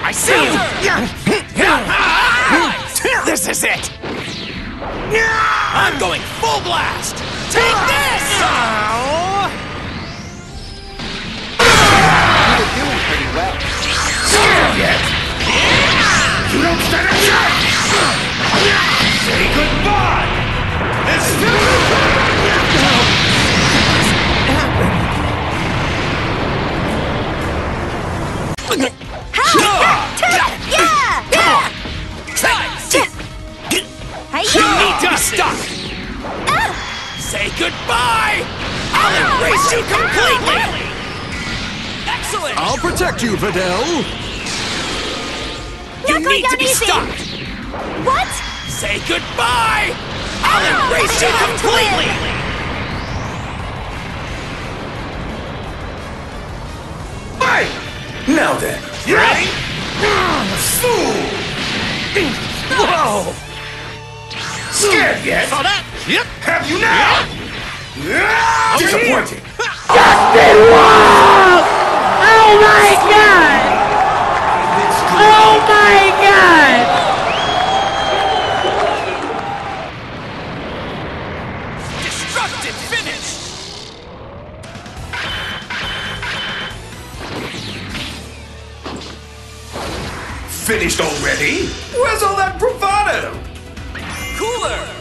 I see you! This is it! I'm going full blast! Take this! You're doing pretty well. Yet. You don't stand a chance! Say goodbye! This is You need to stop! Say goodbye! I'll embrace you completely! Excellent! I'll protect you, Videl. You need to be stopped! What? Say goodbye! I'll embrace you completely! Right! Now then, you ready? Fool! Whoa! Scared yet? Saw that? Yep! Have you now? Disappointing! Oh my god! Oh my god! Destructive finish! Finished already? Where's all that bravado? Cooler!